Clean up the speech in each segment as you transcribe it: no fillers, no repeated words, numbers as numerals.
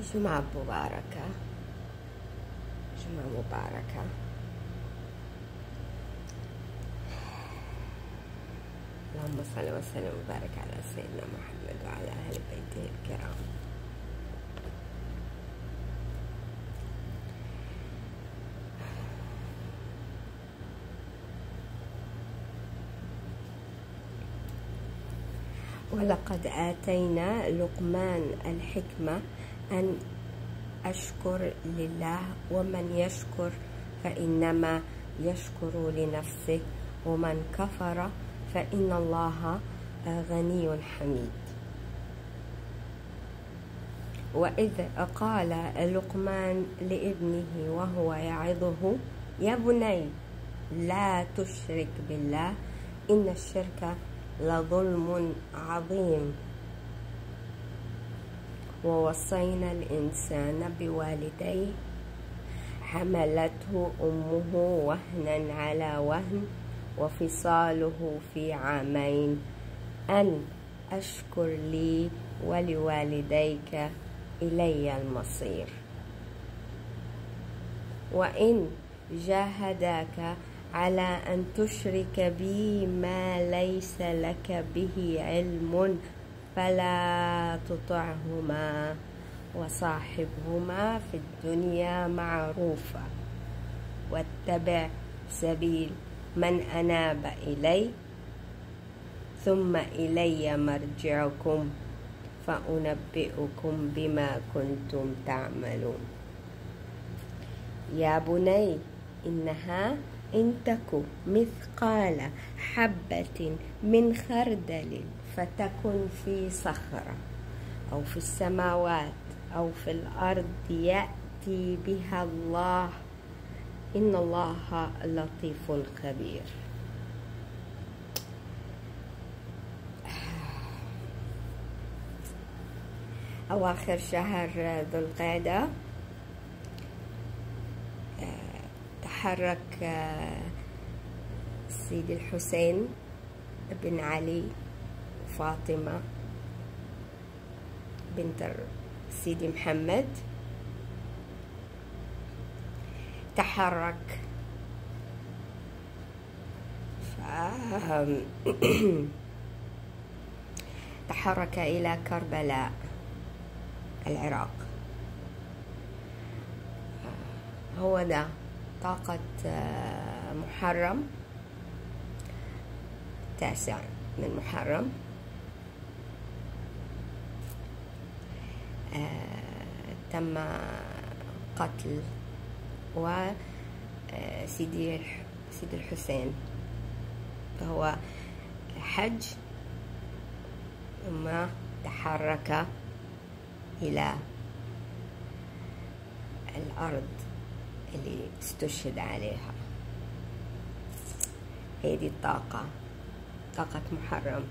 جمعة مباركة، جمعة مباركة. اللهم صل وسلم وبارك على سيدنا محمد وعلى أهل بيته الكرام. ولقد آتينا لقمان الحكمة أن أشكر لله، ومن يشكر فإنما يشكر لنفسه، ومن كفر فإن الله غني حميد. وإذ قال لقمان لابنه وهو يعظه: يا بني لا تشرك بالله إن الشرك لظلم عظيم. ووصينا الإنسان بوالديه حملته أمه وهنا على وهن وفصاله في عامين أن أشكر لي ولوالديك إلي المصير. وإن جاهداك على أن تشرك بي ما ليس لك به علم فلا تطعهما وصاحبهما في الدنيا معروفا، واتبع سبيل من أناب إلي ثم إلي مرجعكم فأنبئكم بما كنتم تعملون. يا بني إنها إن تك مثقال حبة من خردل فتكن في صخرة أو في السماوات أو في الأرض يأتي بها الله، إن الله لطيف خبير. أواخر شهر ذو القعدة تحرك سيدي الحسين بن علي وفاطمة بنت سيدي محمد، تحرك تحرك إلى كربلاء العراق. هو ده طاقة محرم، 9 من محرم. تم قتل سيدي الحسين، فهو حج ثم تحرك إلى الأرض اللي استشهد عليها. هذه الطاقة، طاقة محرم،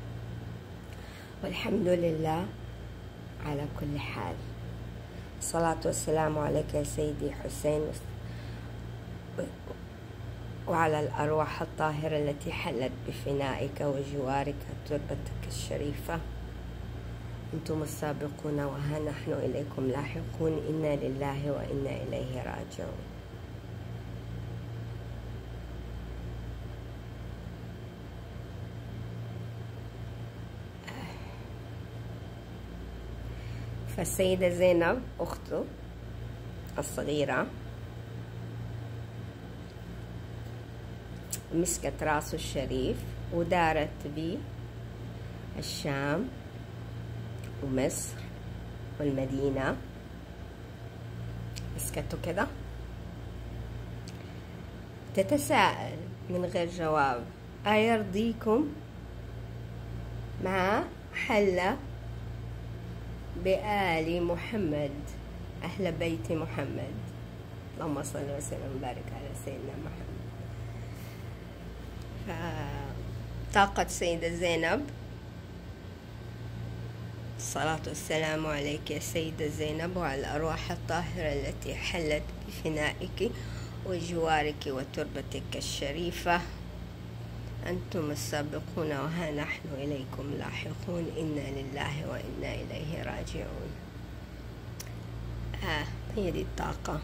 والحمد لله على كل حال. الصلاة والسلام عليك يا سيدي حسين وعلى الأرواح الطاهرة التي حلت بفنائك وجوارك تربتك الشريفة. أنتم السابقون وها نحن إليكم لاحقون، إنا لله وإنا إليه راجعون. فالسيدة زينب أخته الصغيرة مسكت راسه الشريف ودارت بيه الشام ومصر والمدينة، مسكته كده تتساءل من غير جواب: أيرضيكم ما حل بآل محمد، أهل بيت محمد، اللهم صل وسلم وبارك على سيدنا محمد. فطاقة سيدة زينب، الصلاة والسلام عليك يا سيدة زينب وعلى الأرواح الطاهرة التي حلت بفنائك وجوارك وتربتك الشريفة. أنتم السابقون وها نحن إليكم لاحقون، إنا لله وإنا إليه راجعون. هي دي الطاقة.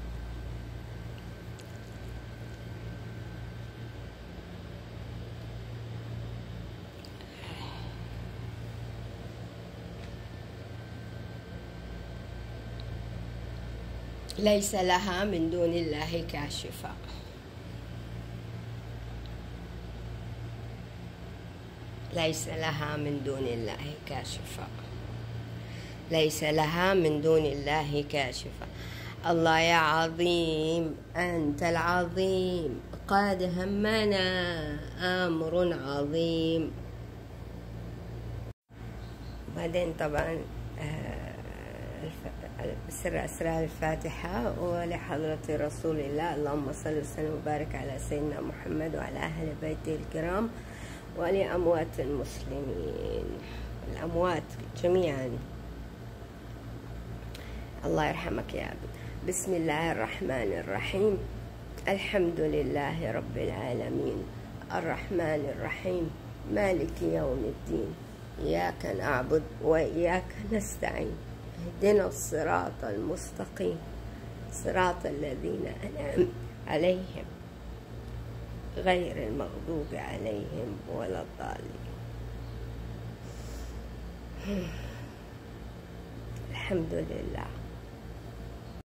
ليس لها من دون الله كاشفة. ليس لها من دون الله كاشفة. ليس لها من دون الله كاشفة. الله يا عظيم، أنت العظيم، قد همنا أمر عظيم. بعدين طبعا سر أسرار الفاتحة ولحضرة رسول الله. اللهم صل وسلم وبارك على سيدنا محمد وعلى أهل بيته الكرام ولأموات المسلمين، الأموات جميعا، الله يرحمك يا أبي. بسم الله الرحمن الرحيم. الحمد لله رب العالمين، الرحمن الرحيم، مالك يوم الدين، إياك نعبد وإياك نستعين، اهدنا الصراط المستقيم، صراط الذين أنعمت عليهم غير المغضوب عليهم ولا الضالين. الحمد لله.